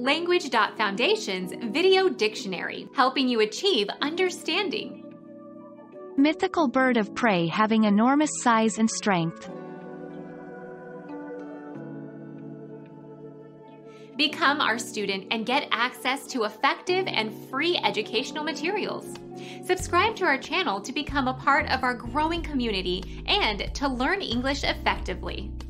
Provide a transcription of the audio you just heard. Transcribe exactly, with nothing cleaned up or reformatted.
Language Foundation's Video Dictionary, helping you achieve understanding. Mythical bird of prey having enormous size and strength. Become our student and get access to effective and free educational materials. Subscribe to our channel to become a part of our growing community and to learn English effectively.